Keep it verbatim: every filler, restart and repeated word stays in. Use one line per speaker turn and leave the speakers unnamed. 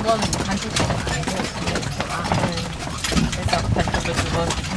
이거는 반죽 제작 아니고 그냥 아, 네. 그래서 반죽을 두 번.